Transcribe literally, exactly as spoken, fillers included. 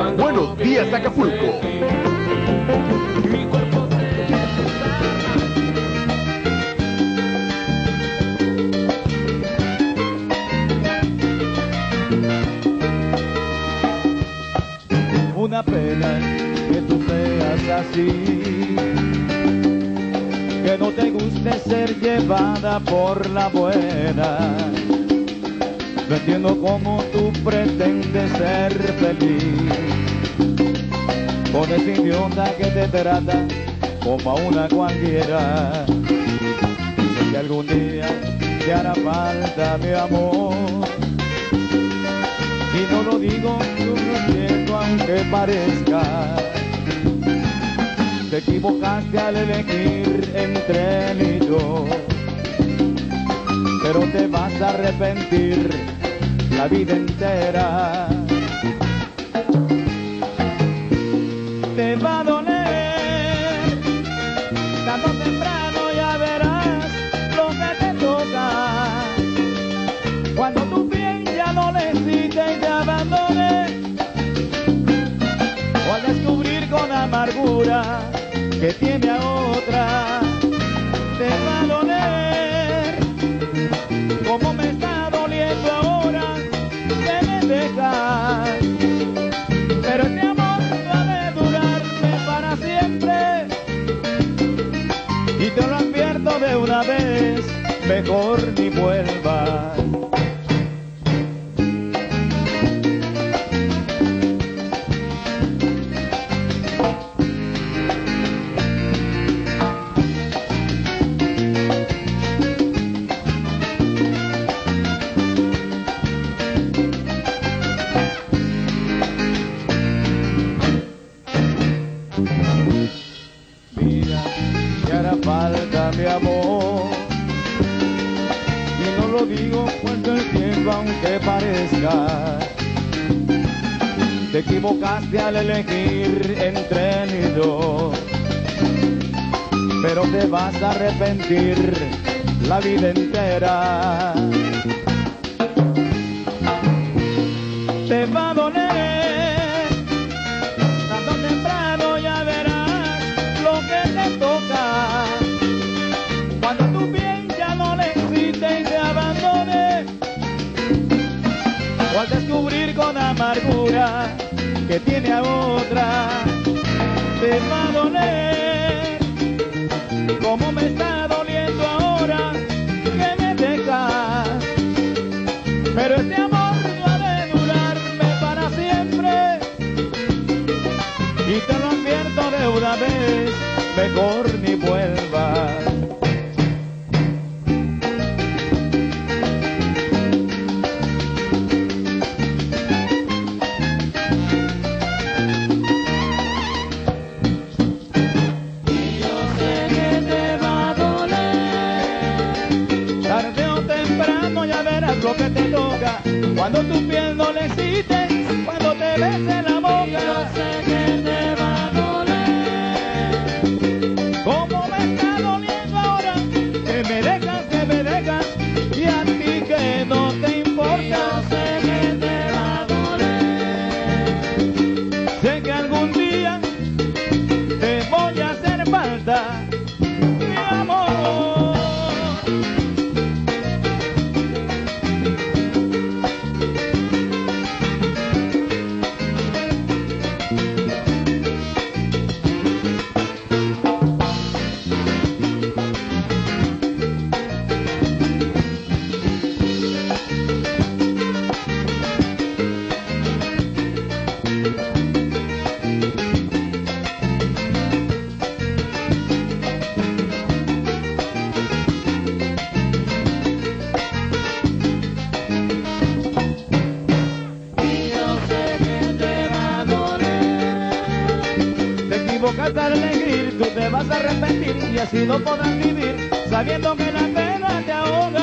Buenos días, Acapulco. Mi cuerpo una pena que tú seas así, que no te guste ser llevada por la buena. No entiendo cómo tú pretendes ser feliz con ese idiota que te trata como a una cualquiera. Sé que algún día te hará falta mi amor, y no lo digo sufriendo aunque parezca. Te equivocaste al elegir entre él y yo, pero te vas a arrepentir la vida entera. Te va a doler, tarde o temprano ya verás lo que te toca. Cuando tu bien ya no necesite y te abandone, o al descubrir con amargura que tiene a otra, te va a doler como me está doliendo ahora que me dejas. Pero este amor no ha de durarme para siempre, y te lo advierto de una vez, mejor ni vuelvas. Mira, que hará falta mi amor, y no lo digo cuando el tiempo aunque parezca. Te equivocaste al elegir entre él y yo, pero te vas a arrepentir la vida entera. Te va a doler, tarde o temprano ya verás lo que te toca. Cuando tu bien ya no le necesite y te abandone, o al descubrir con amargura que tiene a otra, te va a doler como me está doliendo ahora que me dejas. Pero este amor no ha de durarme para siempre, y te lo advierto de una vez, mejor ni vuelvas. Lo que te toca, cuando tu piel no le excite, cuando te bese la boca. Yo sé que te va a doler, como me está doliendo ahora, que me dejas, que me dejas, y a ti que no te importa. Yo sé que te va a doler, sé que algún día te voy a hacer falta, mi amor. Al elegir, tú te vas a arrepentir y así no podrás vivir sabiendo que la pena te ahoga.